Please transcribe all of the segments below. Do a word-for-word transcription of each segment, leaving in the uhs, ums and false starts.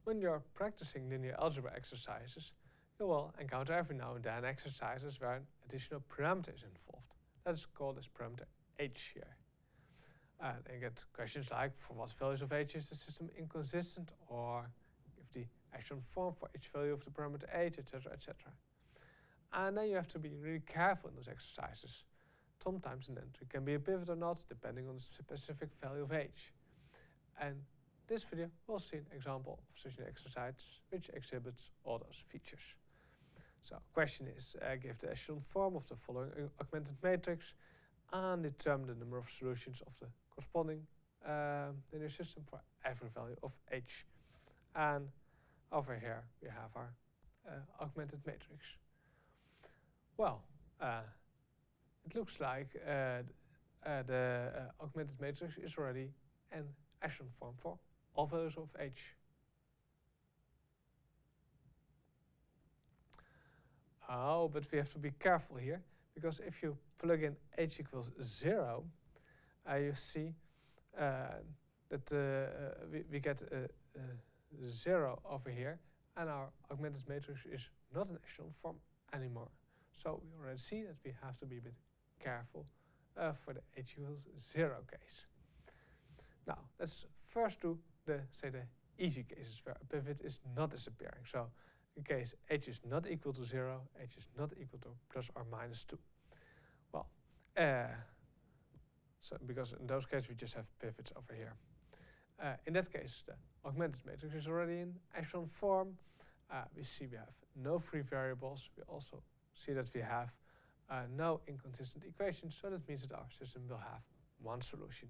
when you're practicing linear algebra exercises, you will encounter every now and then exercises where an additional parameter is involved. That is called as parameter h here. And you get questions like, for what values of h is the system inconsistent, or if the echelon form for each value of the parameter h, et cetera, et cetera. And then you have to be really careful in those exercises. Sometimes an entry can be a pivot or not, depending on the specific value of h. And this video will see an example of such an exercise which exhibits all those features. So, question is, uh, give the echelon form of the following augmented matrix and determine the number of solutions of the corresponding uh, linear system for every value of h. And over here we have our uh, augmented matrix. Well, uh, it looks like uh, uh, the uh, augmented matrix is already an echelon form for all values of h. Oh, but we have to be careful here, because if you plug in h equals zero, uh, you see uh, that uh, we, we get a, a zero over here, and our augmented matrix is not an echelon form anymore. So we already see that we have to be a bit careful uh, for the h equals zero case. Now, let's first do the, say, the easy cases where a pivot is not disappearing. So in case h is not equal to zero, h is not equal to plus or minus two. Well, uh, so because in those cases we just have pivots over here. Uh, in that case, the augmented matrix is already in echelon form. Uh, we see we have no free variables. We also see that we have uh, no inconsistent equations, so that means that our system will have one solution.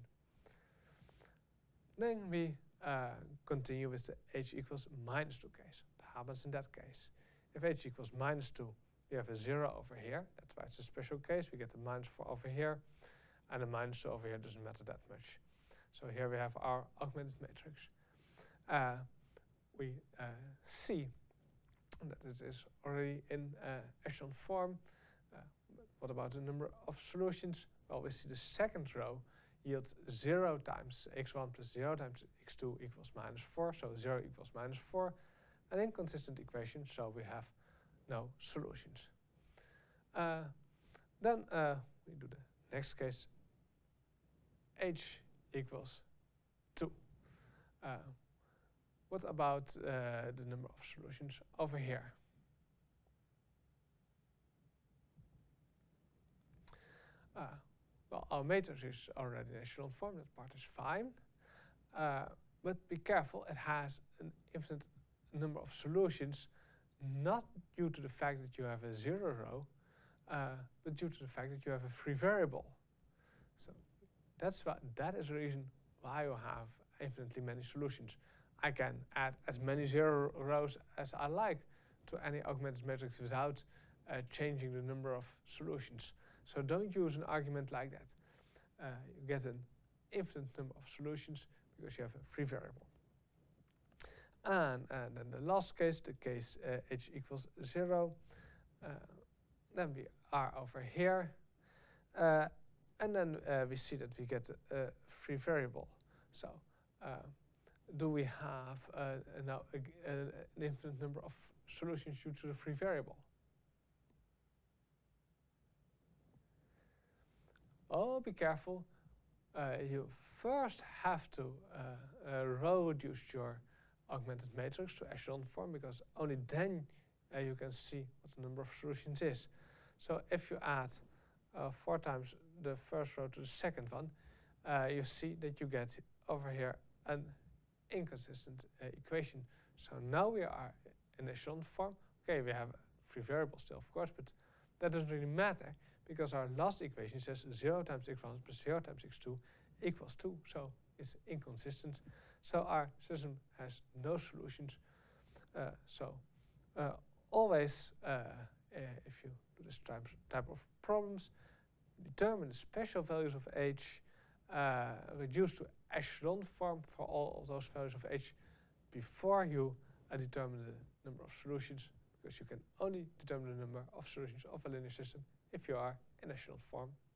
Then we uh, continue with the h equals minus two case. What happens in that case? If h equals minus two, we have a zero over here. That's why it's a special case. We get the minus four over here, and the minus two over here doesn't matter that much. So here we have our augmented matrix. Uh, we uh, see that it is already in uh, echelon form. Uh, what about the number of solutions? Well, we see the second row yields zero times x one plus zero times x two equals minus four, so zero equals minus four. An inconsistent equation, so we have no solutions. Uh, then uh, we do the next case, h equals two. Uh, what about uh, the number of solutions over here? Uh, well, our matrix is already in echelon form, that part is fine. Uh, but be careful, it has an infinite number of solutions, not due to the fact that you have a zero row, uh, but due to the fact that you have a free variable. So that's why, that is the reason why you have infinitely many solutions. I can add as many zero rows as I like to any augmented matrix without uh, changing the number of solutions. So don't use an argument like that. Uh, you get an infinite number of solutions because you have a free variable. And, and then the last case, the case uh, h equals zero. Uh, then we are over here. Uh, and then uh, we see that we get a, a free variable. So uh, do we have uh, now a, a, an infinite number of solutions due to the free variable? Oh, be careful. Uh, you first have to uh, uh, row reduce your augmented matrix to echelon form, because only then uh, you can see what the number of solutions is. So if you add uh, four times the first row to the second one, uh, you see that you get over here an inconsistent uh, equation. So now we are in echelon form. Okay, we have free variables still, of course, but that doesn't really matter, because our last equation says zero times x one plus zero times x two equals two. So it's inconsistent. So our system has no solutions. Uh, so uh, always, uh, uh, if you do this type, type of problems, determine the special values of h, uh, reduce to echelon form for all of those values of h before you uh, determine the number of solutions, because you can only determine the number of solutions of a linear system if you are in echelon form.